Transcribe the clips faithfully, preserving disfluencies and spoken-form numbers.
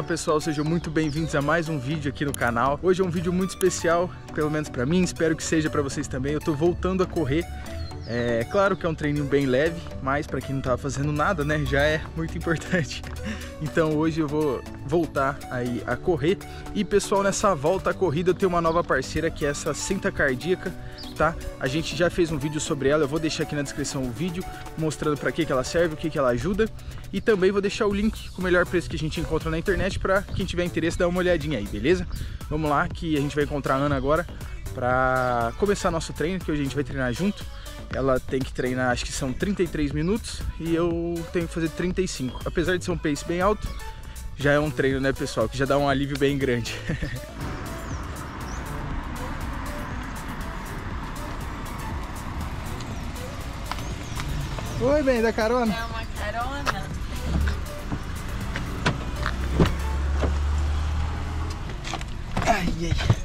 pessoal, sejam muito bem-vindos a mais um vídeo aqui no canal. Hoje é um vídeo muito especial, pelo menos pra mim, espero que seja pra vocês também. Eu tô voltando a correr. É claro que é um treininho bem leve, mas para quem não tava fazendo nada, né, já é muito importante. Então hoje eu vou voltar aí a correr. E pessoal, nessa volta à corrida eu tenho uma nova parceira, que é essa cinta cardíaca, tá? A gente já fez um vídeo sobre ela, eu vou deixar aqui na descrição o vídeo mostrando para que que ela serve, o que que ela ajuda. E também vou deixar o link com o melhor preço que a gente encontra na internet para quem tiver interesse dar uma olhadinha aí, beleza? Vamos lá que a gente vai encontrar a Ana agora para começar nosso treino, que hoje a gente vai treinar junto. Ela tem que treinar, acho que são trinta e três minutos e eu tenho que fazer trinta e cinco. Apesar de ser um pace bem alto, já é um treino, né, pessoal, que já dá um alívio bem grande. Oi, bem, da carona? É uma carona. Ai, ai.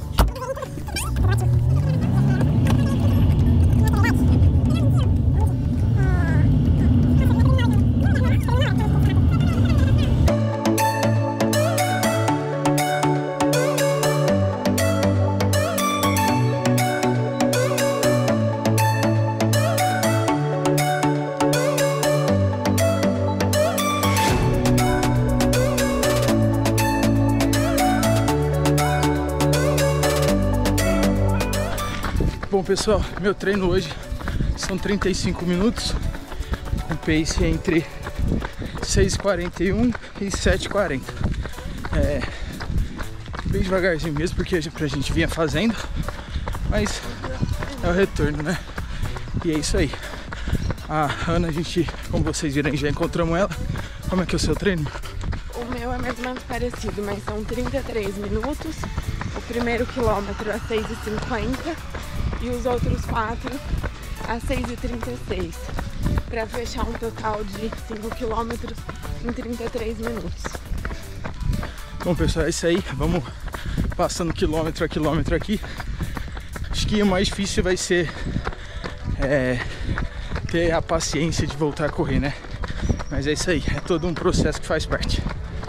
Bom pessoal, meu treino hoje são trinta e cinco minutos, com pace entre seis e quarenta e um e sete e quarenta. É bem devagarzinho mesmo, porque a gente vinha fazendo, mas é o retorno, né? E é isso aí. A Ana, a gente, como vocês viram, já encontramos ela. Como é que é o seu treino? O meu é mais ou menos parecido, mas são trinta e três minutos. O primeiro quilômetro a seis e cinquenta e os outros quatro a seis e trinta e seis, para fechar um total de cinco quilômetros em trinta e três minutos. Bom pessoal, é isso aí, vamos passando quilômetro a quilômetro aqui. Acho que o mais difícil vai ser é, ter a paciência de voltar a correr, né? Mas é isso aí, é todo um processo que faz parte.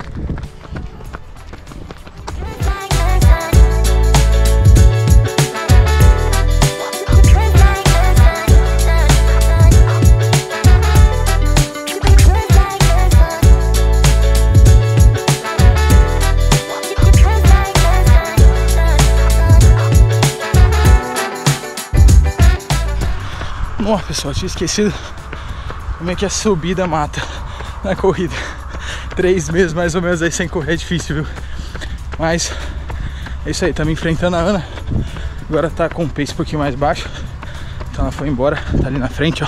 Nossa, pessoal, tinha esquecido como é que a subida mata na corrida. Três meses mais ou menos aí sem correr é difícil, viu? Mas é isso aí, estamos enfrentando a Ana. Agora tá com um pace um pouquinho mais baixo. Então ela foi embora, tá ali na frente, ó.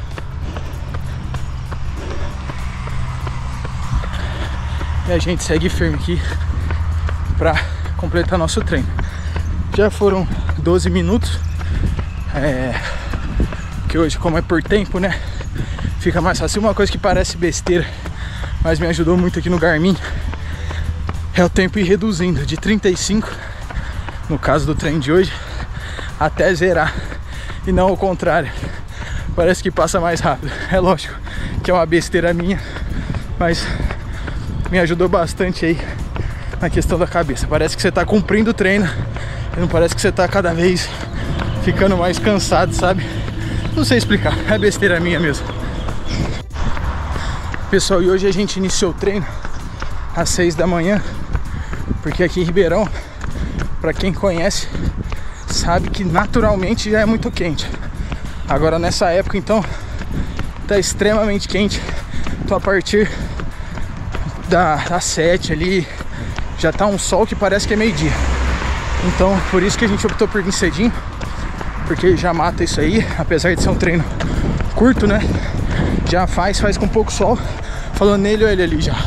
E a gente segue firme aqui pra completar nosso treino. Já foram doze minutos. É... que hoje, como é por tempo, né, fica mais fácil. Uma coisa que parece besteira, mas me ajudou muito aqui no Garmin, é o tempo ir reduzindo de trinta e cinco, no caso do treino de hoje, até zerar, e não ao contrário. Parece que passa mais rápido. É lógico que é uma besteira minha, mas me ajudou bastante aí na questão da cabeça. Parece que você tá cumprindo o treino e não parece que você tá cada vez ficando mais cansado, sabe? Não sei explicar, é besteira minha mesmo. Pessoal, e hoje a gente iniciou o treino às seis da manhã, porque aqui em Ribeirão, para quem conhece, sabe que naturalmente já é muito quente. Agora nessa época então tá extremamente quente. Então a partir da, das sete ali já tá um sol que parece que é meio-dia. Então por isso que a gente optou por vir cedinho, porque já mata isso aí, apesar de ser um treino curto, né? Já faz, faz com pouco sol. Falando nele, olha ele ali já.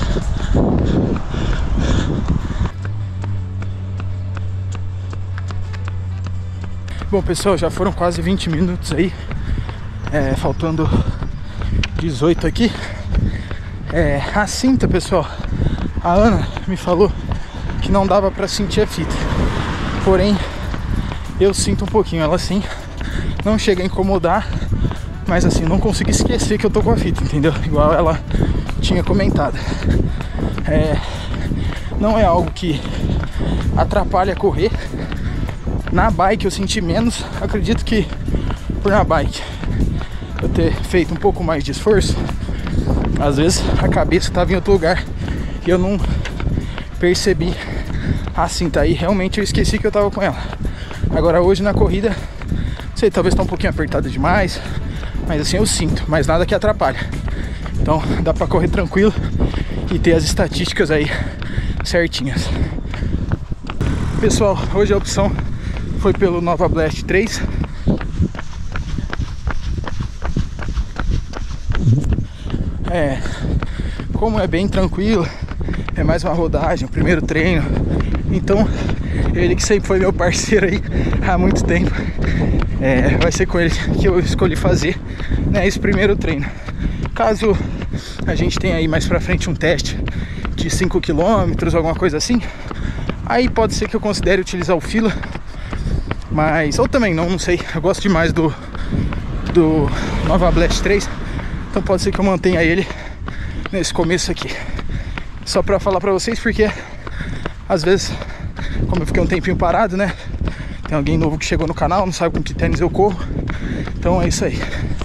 Bom pessoal, já foram quase vinte minutos aí, é, faltando dezoito aqui. É, a cinta, pessoal, a Ana me falou que não dava pra sentir a fita, porém eu sinto um pouquinho, ela sim, não chega a incomodar, mas assim, não consigo esquecer que eu tô com a fita, entendeu? Igual ela tinha comentado. É, não é algo que atrapalha a correr. Na bike eu senti menos, acredito que por na bike eu ter feito um pouco mais de esforço, às vezes a cabeça estava em outro lugar e eu não percebi. Assim, tá aí, realmente eu esqueci que eu tava com ela. Agora hoje na corrida, não sei, talvez tá um pouquinho apertada demais, mas assim eu sinto, mas nada que atrapalha. Então dá pra correr tranquilo e ter as estatísticas aí certinhas. Pessoal, hoje a opção foi pelo Nova Blast três. É, como é bem tranquilo, é mais uma rodagem, o primeiro treino. Então, ele que sempre foi meu parceiro aí há muito tempo, é, vai ser com ele que eu escolhi fazer, né, esse primeiro treino. Caso a gente tenha aí mais pra frente um teste de cinco quilômetros, alguma coisa assim, aí pode ser que eu considere utilizar o fila. Mas, ou também não, não sei, eu gosto demais do, do Nova Blast três, então pode ser que eu mantenha ele nesse começo aqui. Só pra falar pra vocês, porque às vezes, como eu fiquei um tempinho parado, né, tem alguém novo que chegou no canal, não sabe com que tênis eu corro. Então é isso aí.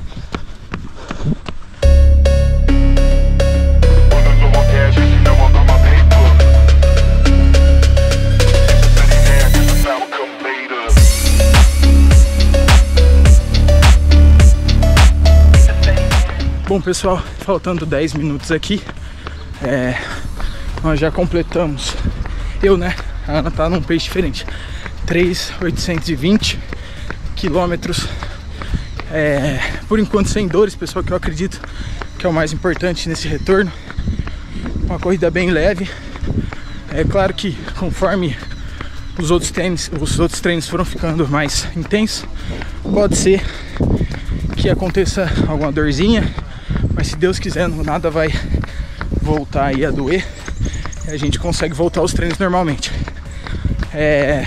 Bom, pessoal, faltando dez minutos aqui, é, nós já completamos, eu, né, a Ana tá num pace diferente, três mil oitocentos e vinte quilômetros, é, por enquanto sem dores, pessoal, que eu acredito que é o mais importante nesse retorno. Uma corrida bem leve. É claro que conforme os outros treinos, os outros treinos foram ficando mais intensos, pode ser que aconteça alguma dorzinha, mas se Deus quiser, nada vai voltar aí a doer e a gente consegue voltar aos treinos normalmente. É...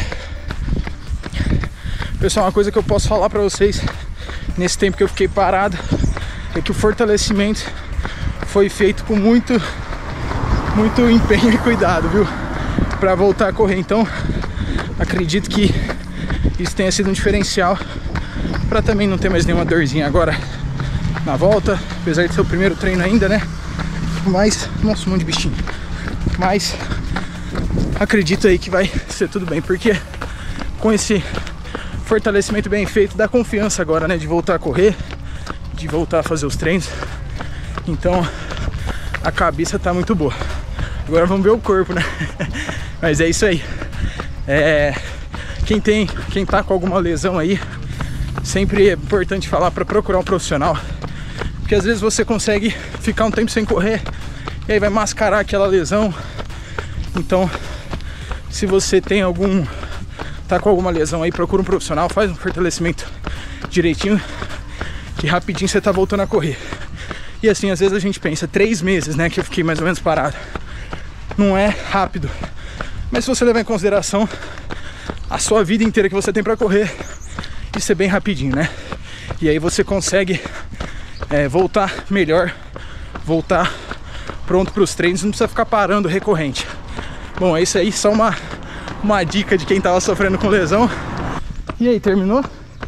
Pessoal, uma coisa que eu posso falar pra vocês nesse tempo que eu fiquei parado é que o fortalecimento foi feito com muito muito empenho e cuidado, viu, pra voltar a correr. Então acredito que isso tenha sido um diferencial pra também não ter mais nenhuma dorzinha agora na volta, apesar de ser o primeiro treino ainda, né? Mas, nossa, um monte de bichinho. Mas acredito aí que vai ser tudo bem, porque com esse fortalecimento bem feito, dá confiança agora, né, de voltar a correr, de voltar a fazer os treinos. Então a cabeça tá muito boa. Agora vamos ver o corpo, né? Mas é isso aí. É, quem tem, quem tá com alguma lesão aí, sempre é importante falar para procurar um profissional, porque às vezes você consegue ficar um tempo sem correr e aí vai mascarar aquela lesão. Então, se você tem algum, tá com alguma lesão aí, procura um profissional, faz um fortalecimento direitinho, que rapidinho você tá voltando a correr. E assim, às vezes a gente pensa, três meses, né, que eu fiquei mais ou menos parado, não é rápido, mas se você levar em consideração a sua vida inteira que você tem pra correr, isso é bem rapidinho, né? E aí você consegue é, voltar melhor, voltar pronto para os treinos, não precisa ficar parando recorrente. Bom, é isso aí, só uma, uma dica de quem tava sofrendo com lesão. E aí, terminou?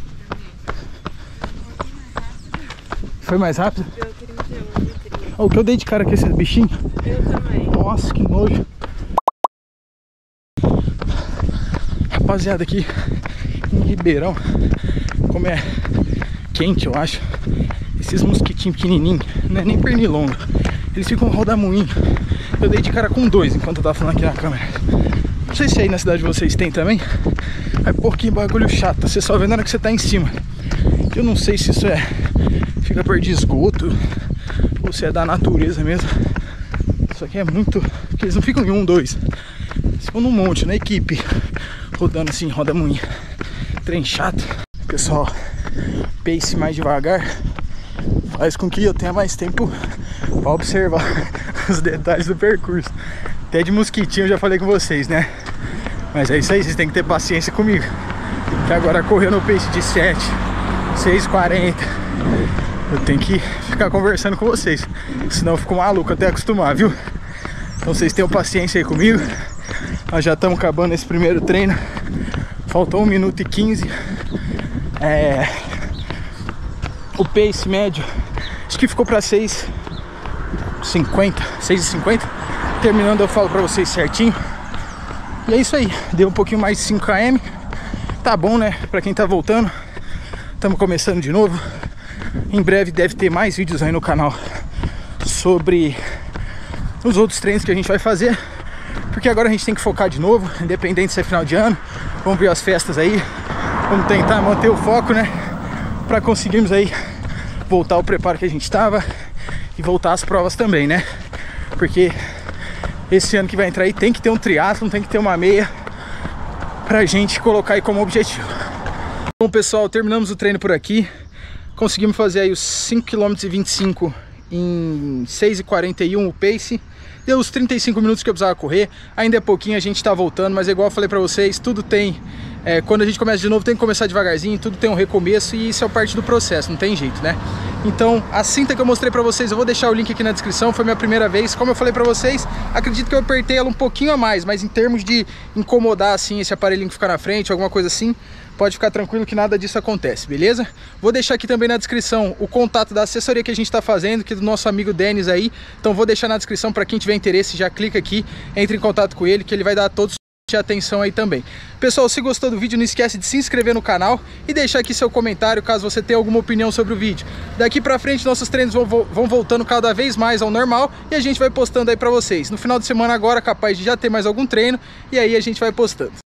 Foi mais rápido? Deu trinta e um e trinta. Oh, o que eu dei de cara com esse bichinho? Eu também. Nossa, que nojo. Rapaziada, aqui em Ribeirão, como é quente, eu acho, esses mosquitinhos pequenininhos, não é nem pernilongo, eles ficam rodamuinho. Eu dei de cara com dois enquanto eu tava falando aqui na câmera. Não sei se aí na cidade de vocês tem também, mas por que bagulho chato, você só vê na hora que você tá em cima. Eu não sei se isso é, fica perto de esgoto, ou se é da natureza mesmo. Isso aqui é muito, porque eles não ficam em um, dois, eles ficam num monte, na equipe, rodando assim, rodamuinho. Trem chato. Pessoal, pace mais devagar faz com que eu tenha mais tempo para observar os detalhes do percurso. Até de mosquitinho eu já falei com vocês, né? Mas é isso aí, vocês têm que ter paciência comigo, que agora correu no pace de sete, seis e quarenta, eu tenho que ficar conversando com vocês, senão eu fico maluco até acostumar, viu? Então vocês tenham paciência aí comigo. Nós já estamos acabando esse primeiro treino. Faltou um minuto e quinze. É... O pace médio acho que ficou para seis e cinquenta. seis e cinquenta. Terminando eu falo para vocês certinho. E é isso aí. Deu um pouquinho mais de cinco quilômetros. Tá bom, né? Para quem tá voltando. Estamos começando de novo. Em breve deve ter mais vídeos aí no canal sobre os outros treinos que a gente vai fazer, porque agora a gente tem que focar de novo, independente se é final de ano. Vamos ver as festas aí, vamos tentar manter o foco, né, para conseguirmos aí voltar ao preparo que a gente estava e voltar às provas também, né, porque esse ano que vai entrar aí tem que ter um triatlon, tem que ter uma meia pra gente colocar aí como objetivo. Bom, pessoal, terminamos o treino por aqui. Conseguimos fazer aí os cinco quilômetros e vinte e cinco em seis e quarenta e um o pace. Deu os trinta e cinco minutos que eu precisava correr. Ainda é pouquinho, a gente tá voltando, mas igual eu falei pra vocês, tudo tem... É, quando a gente começa de novo tem que começar devagarzinho, tudo tem um recomeço e isso é parte do processo, não tem jeito, né? Então, a cinta que eu mostrei pra vocês, eu vou deixar o link aqui na descrição, foi minha primeira vez. Como eu falei pra vocês, acredito que eu apertei ela um pouquinho a mais, mas em termos de incomodar, assim, esse aparelhinho que fica na frente, alguma coisa assim, pode ficar tranquilo que nada disso acontece, beleza? Vou deixar aqui também na descrição o contato da assessoria que a gente tá fazendo, que é do nosso amigo Denis aí. Então vou deixar na descrição para quem tiver interesse, já clica aqui, entre em contato com ele, que ele vai dar todos de atenção aí também. Pessoal, se gostou do vídeo, não esquece de se inscrever no canal e deixar aqui seu comentário caso você tenha alguma opinião sobre o vídeo. Daqui pra frente nossos treinos vão, vão voltando cada vez mais ao normal e a gente vai postando aí pra vocês. No final de semana agora capaz de já ter mais algum treino e aí a gente vai postando.